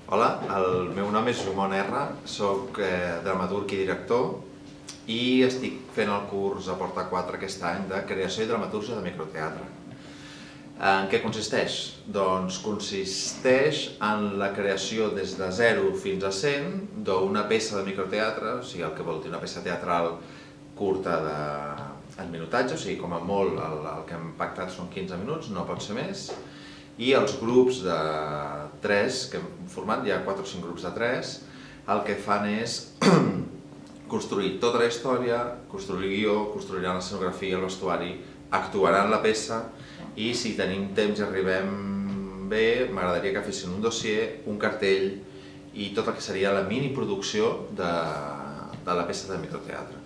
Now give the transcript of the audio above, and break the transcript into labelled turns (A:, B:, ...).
A: Hola, el meu nom és Jumon R, soc dramaturg i director i estic fent el curs a Porta 4 aquest any de creació i dramatúrgia de microteatre. En què consisteix? Doncs consisteix en la creació des de 0 fins a 100 d'una peça de microteatre, o sigui, el que vol dir una peça teatral curta en minutatge, o sigui, com a molt el que hem pactat són 15 minuts, no pot ser més, i els grups de 3 que hem format, hi ha 4 o 5 grups de 3, el que fan és construir tota la història, construir el guió, construiran l'escenografia, el vestuari, actuaran la peça i si tenim temps i arribem bé, m'agradaria que fessin un dossier, un cartell i tot el que seria la mini producció de la peça de microteatre.